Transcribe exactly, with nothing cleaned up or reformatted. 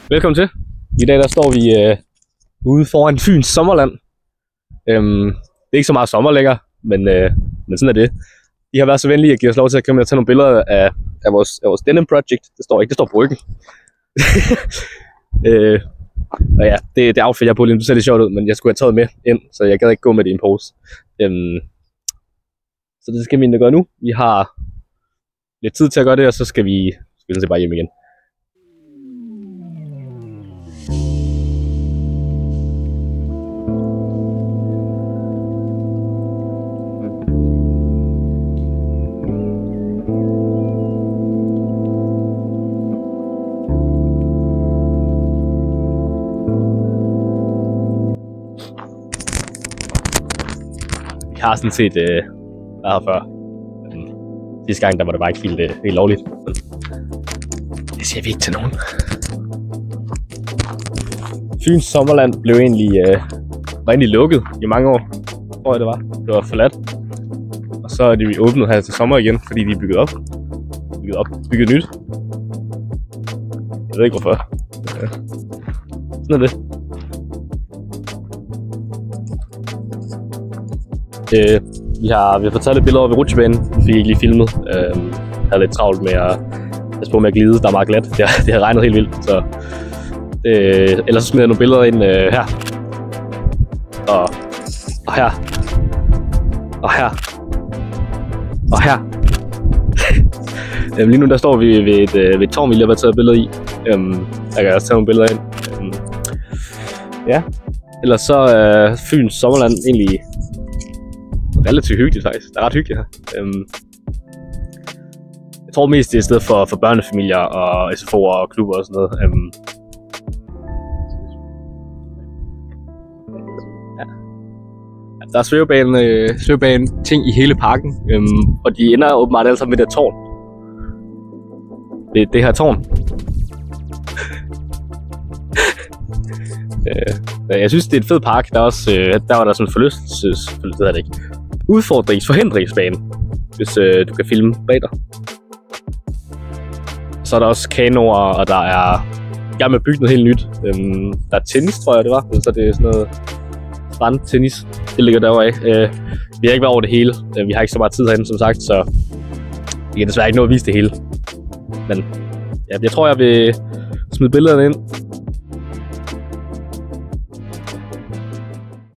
Velkommen til. I dag der står vi øh, ude foran Fyns Sommerland. Øhm, det er ikke så meget sommer længere, men, øh, men sådan er det. De har været så venlige at give os lov til at komme og tage nogle billeder af, af, vores, af vores denim project. Det står ikke, det står Bryggen. øh, og ja, det, det outfit jeg har på lige nu, det ser lidt sjovt ud, men jeg skulle have taget med ind, så jeg gad ikke gå med det i en pose. Øhm, så det skal vi egentlig gøre nu. Vi har lidt tid til at gøre det, og så skal vi, skal vi bare hjem igen. Jeg har sådan set øh, været her før. Men sidste gang der var det bare ikke helt, øh, helt lovligt. Men det siger vi ikke til nogen. Fyns Sommerland blev egentlig, øh, var egentlig lukket i mange år, tror jeg det var. Det var forladt. Og så er de åbnet her til sommer igen, fordi de er bygget op. Bygget op, bygget nyt. Jeg ved ikke hvorfor. Ja. Sådan er det. Øh, vi, har, vi har fået taget lidt billeder ved rutsjebanen. Vi fik ikke lige filmet. Øh, havde lidt travlt med at passe på med at glide. Der er meget glat. Det har, det har regnet helt vildt. Så, øh, ellers så smider jeg nogle billeder ind øh, her. Og, og her. Og her. Og her. øh, lige nu der står vi ved et, øh, ved et tårn, vi lige har taget billeder i. Øh, jeg kan også tage nogle billeder ind. Øh, ja. Ellers så er øh, Fyns Sommerland egentlig relativt hyggeligt faktisk. Det er ret hyggeligt her. Øhm, jeg tror mest det er et sted for, for børnefamilier og S F O'er og klubber og sådan noget. Øhm, ja. Der er svævebane, øh, svævebane ting i hele parken, øhm, og de ender åbenbart alle sammen med det tårn. Det, det her tårn. øh, jeg synes det er en fed park. Der, er også, øh, der var der sådan en forlystelses... Det hedder det ikke. Udfordrings forhindringsbane, hvis øh, du kan filme bag dig. Så er der også kanoer, og der er jeg er med at bygge noget helt nyt. Øhm, der er tennis, tror jeg det var. Så det er sådan noget strandtennis. Det ligger derovre af. Øh, vi har ikke været over det hele. Øh, vi har ikke så meget tid herinde, som sagt, så vi kan desværre ikke nå at vise det hele. Men ja, jeg tror, jeg vil smide billederne ind